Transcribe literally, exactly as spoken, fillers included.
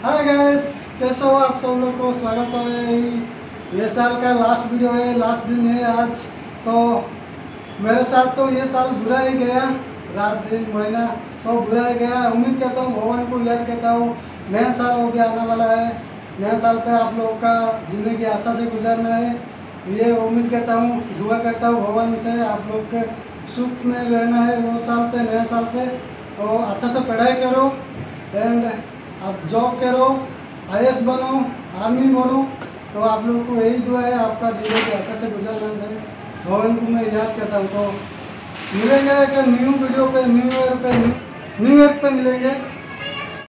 Hi guys, कैसे हो आप सब लोग को स्वागत है। ये साल का लास्ट वीडियो है, लास्ट दिन है आज। तो मेरे साथ तो ये साल बुरा ही गया, रात दिन महीना सब बुरा ही गया। उम्मीद करता हूँ, भगवान को याद करता हूँ, नया साल हो गया, आने वाला है। नया साल पे आप लोगों का ज़िंदगी आशा से गुजारना है, ये उम्मीद करता हूँ, दुआ करता हूँ भगवान से आप लोग के सुख में रहना है वो साल पे, नया साल पे। तो अच्छा से पढ़ाई करो एंड आप जॉब करो, आई ए एस बनो, आर्मी बनो। तो आप लोग को यही दुआ है, आपका जीवन अच्छा से गुजरना चाहिए, भगवान को मैं याद करता हूँ। तो मिलेंगे एक न्यू वीडियो पे, न्यू ईयर पे, न्यू ईयर पे मिलेंगे।